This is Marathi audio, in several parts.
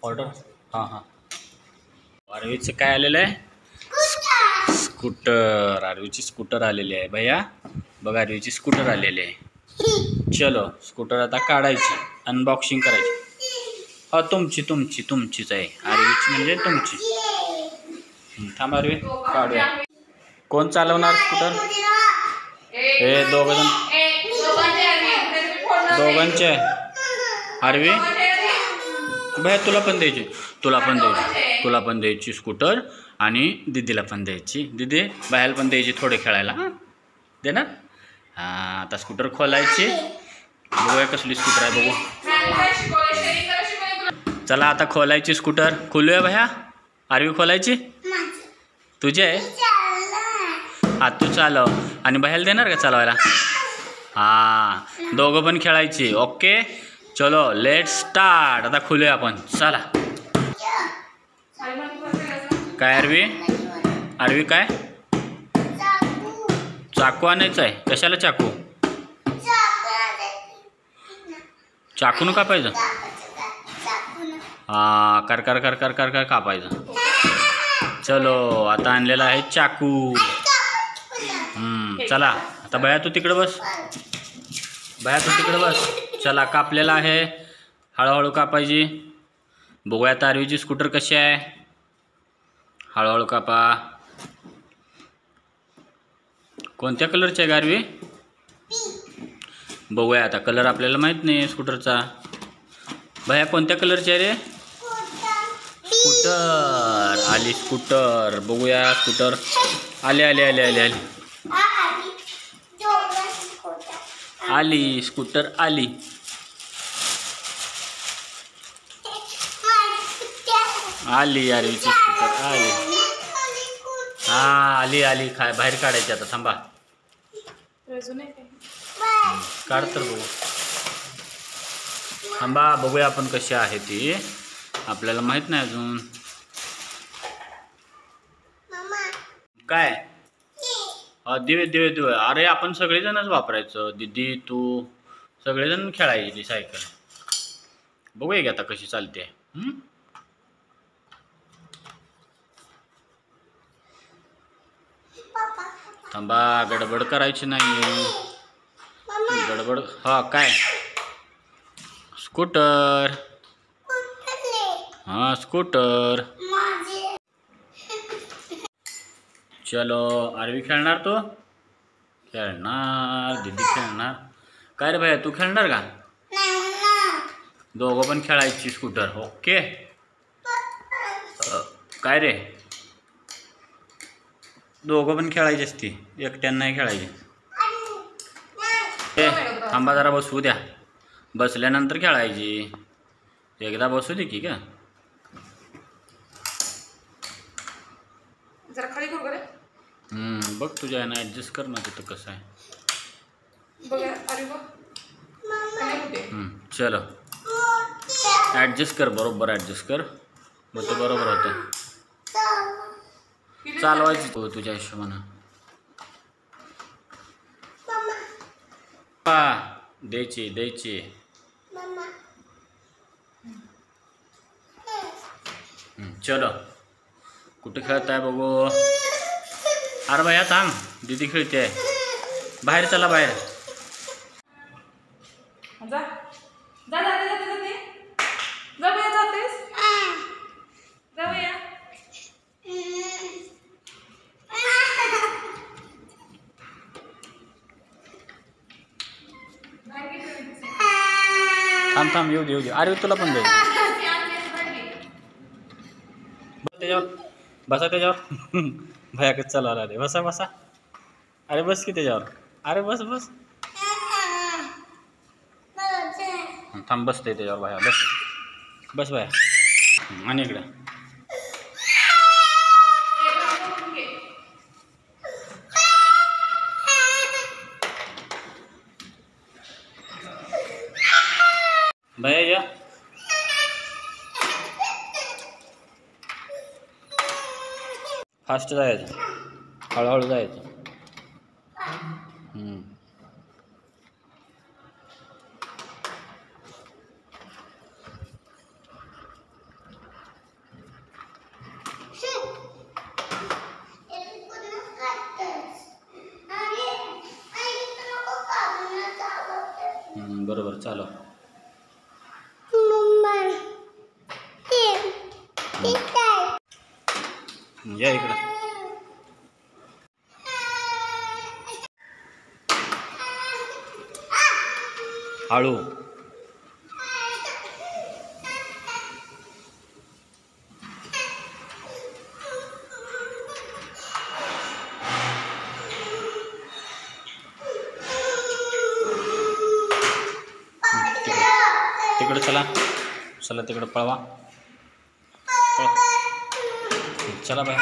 ऑर्डर हां हां. आरवीचं काय आलेलं आहे? स्कूटर. आरवीची स्कूटर आलेली आहे भैया. बघा आरवीची स्कूटर आलेली आहे. चलो स्कूटर आता काढायची, अनबॉक्सिंग करायची. हा तुमचीच आहे आरवीची, म्हणजे तुमची. थांब आरवी काढूया. कोण चालवणार स्कूटर? हे दोघंजण. दोघांचे आरवी भैया तुला पण द्यायची स्कूटर आणि दीदीला पण द्यायची. दीदी बाहेर पण द्यायची थोडे खेळायला. देणार? हां आता स्कूटर खोलायची. बघूया कसली स्कूटर आहे बघू. चला आता खोलायची स्कूटर. खोलूया भैया. आरवी खोलायची तुझी आहे. हा तू चालव आणि बाहेर देणार का चालवायला? हां दोघं पण खेळायची. ओके चलो लेट स्टार्ट. आता खोलूया आपण. चला. काय आरवी काय चाकू आणायचं आहे? कशाला चाकू? चाकून कापायचं? हां कर कर कर कर कर कर कापायचं. चलो आता आणलेला आहे चाकू. चला आता भैया तू तिकडे बस. चला कापलेला आहे. हळूहळू कापायची. बघूया आता आरवीची स्कूटर कशी आहे. हळूहळू कापा. कोणत्या कलरची आहे आरवी? बघूया आता. कलर आपल्याला माहीत नाही स्कूटरचा. भैया कोणत्या कलरची आहे रे? स्कूटर आली. स्कूटर बघूया. स्कूटर आली स्कूटर आली. आरवीची स्कूटर आली. हां आली काय बाहेर काढायची आता. थांबा काढ तर बघू. थांबा बघूया आपण कशी आहे ती. आपल्याला माहित नाही अजून. काय दिवे. अरे आपण सगळेजणच वापरायचं. दीदी तू सगळेजण खेळायची ती सायकल. बघूया की आता कशी चालते. थांबा गडबड करायची नाही. गडबड हा काय स्कूटर. हां स्कूटर. चलो आरवी खेळणार? तो खेळणार. दीदी खेळणार. काय रे भैया तू खेळणार का? दोघं पण खेळायची स्कूटर. ओके काय रे दोघं पण खेळायची असती. एकट्यानं नाही खेळायची. थांबा जरा बसू द्या. बसल्यानंतर खेळायची. एकदा बसू दे की का. जरा खाली करू रे. बघ तुझ्या यानं ॲडजस्ट कर ना तिथं कसं आहे. चलो ॲडजस्ट कर. बरोबर ॲडजस्ट कर. मग ते बरोबर होतं. चालवायची तू तुझ्या हिशोबानं. द्यायची. चलो कुठे खेळताय बघू. अरे भैया थांब. दीदी खेळते. बाहेर चला बाहेर. थांब येऊ दे. अरे तुला पण द्यायचं. त्याच्यावर भैया कसं चालवायला रे. बसा. अरे बस की त्याच्यावर. अरे बस थांब. बसते त्याच्यावर भैया. बस भैया. आणि इकडे भैया या. फास्ट जायचं. हळूहळू जायचं. बरोबर चालव. या इकडं. हळू. तिकडे चला चला तिकडे पळवा. चला बाहेर.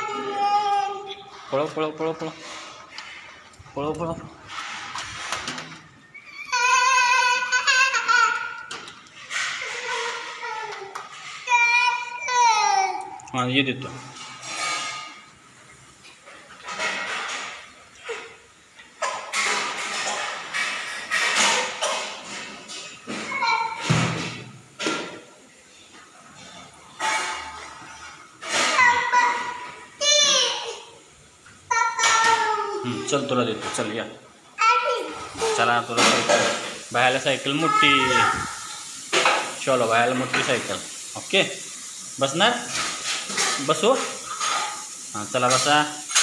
पळव पळव पळव पळव पळव पळव. हां ये देतो. चल तुला देतो. चल या. चला तुला सायकल. बाहेरला सायकल मोठी. चलो बाहेरला मोठी सायकल. ओके बसणार. बसू. हां चला बसा.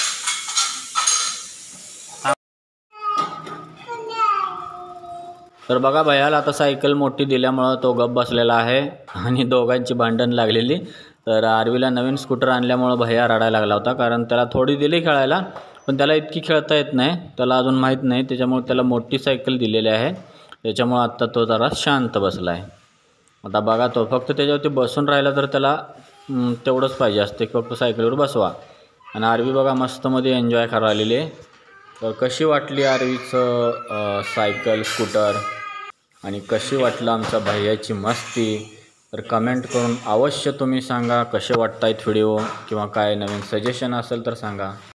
तर बघा भैयाला आता सायकल मोठी दिल्यामुळं तो गप बसलेला आहे आणि दोघांची भांडण लागलेली. तर आरवीला नवीन स्कूटर आणल्यामुळं भैया रडायला लागला होता, कारण त्याला थोडी दिली खेळायला पण त्याला इतकी खेळता येत नाही, त्याला अजून माहीत नाही. त्याच्यामुळे त्याला मोठी सायकल दिलेली आहे. त्याच्यामुळं आत्ता तो जरा शांत बसला आहे. आता बघा तो फक्त त्याच्यावरती बसून राहिला तर त्याला तेवढंच पाहिजे असते, फक्त सायकलीवर बसवा. आणि आरवी बघा मस्तमध्ये एन्जॉय करायला आलेली आहे. तर कशी वाटली आरवीचं सायकल स्कूटर आणि कशी वाटलं आमच्या भैयाची मस्ती, तर कमेंट करून अवश्य तुम्ही सांगा कसे वाटतायत व्हिडिओ, किंवा काय नवीन सजेशन असेल तर सांगा.